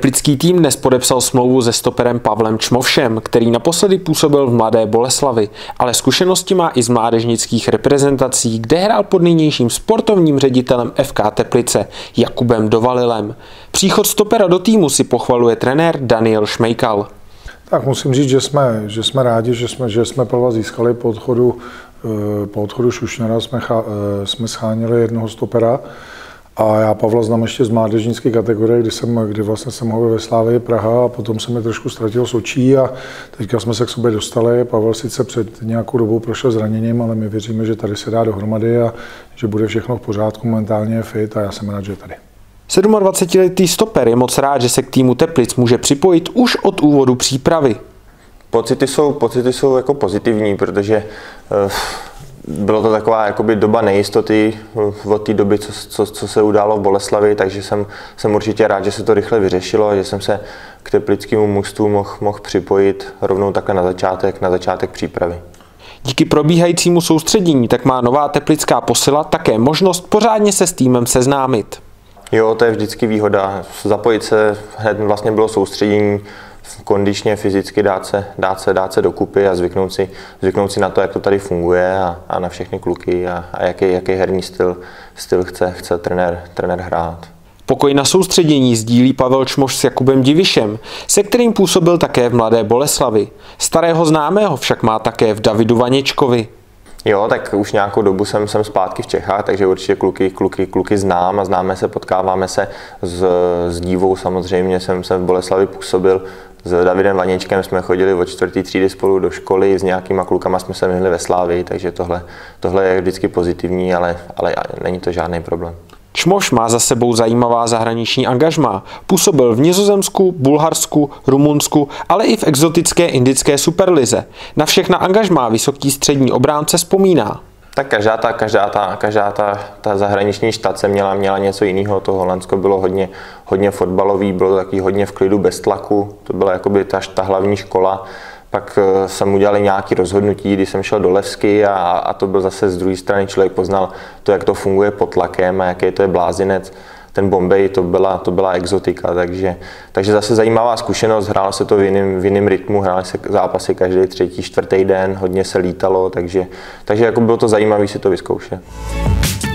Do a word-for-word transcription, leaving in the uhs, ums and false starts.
Teplický tým dnes podepsal smlouvu se stoperem Pavlem Čmošem, který naposledy působil v Mladé Boleslavi, ale zkušenosti má i z mládežnických reprezentací, kde hrál pod nynějším sportovním ředitelem F K Teplice Jakubem Dovalilem. Příchod stopera do týmu si pochvaluje trenér Daniel Šmejkal. Tak musím říct, že jsme, že jsme rádi, že jsme, že jsme Pavla získali po odchodu, po odchodu Šušnera, jsme, jsme schánili jednoho stopera. A já Pavla znám ještě z mládežnické kategorie, kdy, jsem, kdy vlastně jsem ho ve Slávii Praha a potom jsem mi trošku ztratil z očí a teďka jsme se k sobě dostali. Pavel sice před nějakou dobou prošel zraněním, ale my věříme, že tady se dá dohromady a že bude všechno v pořádku, momentálně je fit a já jsem rád, že je tady. sedmadvacetiletý stoper je moc rád, že se k týmu Teplic může připojit už od úvodu přípravy. Pocity jsou, pocity jsou jako pozitivní, protože uh, bylo to taková jakoby doba nejistoty od té doby, co, co, co se událo v Boleslavi, takže jsem, jsem určitě rád, že se to rychle vyřešilo, že jsem se k teplickému mužstvu mohl, mohl připojit rovnou takhle na začátek, na začátek přípravy. Díky probíhajícímu soustředění tak má nová teplická posila také možnost pořádně se s týmem seznámit. Jo, to je vždycky výhoda. Zapojit se, hned vlastně bylo soustředění, kondičně, fyzicky dát se, dát se, dát se dokupy a zvyknout si, zvyknout si na to, jak to tady funguje a, a na všechny kluky a, a jaký, jaký herní styl, styl chce, chce trenér, trenér hrát. Pokoj na soustředění sdílí Pavel Čmoš s Jakubem Divišem, se kterým působil také v Mladé Boleslavi. Starého známého však má také v Davidu Vaněčkovi. Jo, tak už nějakou dobu jsem, jsem zpátky v Čechách, takže určitě kluky, kluky, kluky znám a známe se, potkáváme se s, s Dívou, samozřejmě jsem, jsem v Boleslavi působil. S Davidem Vaněčkem jsme chodili od čtvrtý třídy spolu do školy, s nějakýma klukama jsme se měli ve Slávii, takže tohle, tohle je vždycky pozitivní, ale, ale není to žádný problém. Čmoš má za sebou zajímavá zahraniční angažmá. Působil v Nizozemsku, Bulharsku, Rumunsku, ale i v exotické indické superlize. Na všechna angažmá vysoký střední obránce vzpomíná. Tak každá ta, každá ta, každá ta, ta zahraniční štace měla, měla něco jiného. To Holandsko bylo hodně, hodně fotbalový, bylo to taky hodně v klidu, bez tlaku. To byla jakoby ta, ta hlavní škola. Pak jsem udělal nějaké rozhodnutí, když jsem šel do Levsky a, a to byl zase z druhé strany, člověk poznal to, jak to funguje pod tlakem a jaký to je blázinec. Ten Bombay, to byla, to byla exotika, takže, takže zase zajímavá zkušenost, hrálo se to v jiném, v jiném rytmu, hrály se zápasy každý třetí, čtvrtý den, hodně se lítalo, takže, takže jako bylo to zajímavé si to vyzkoušet.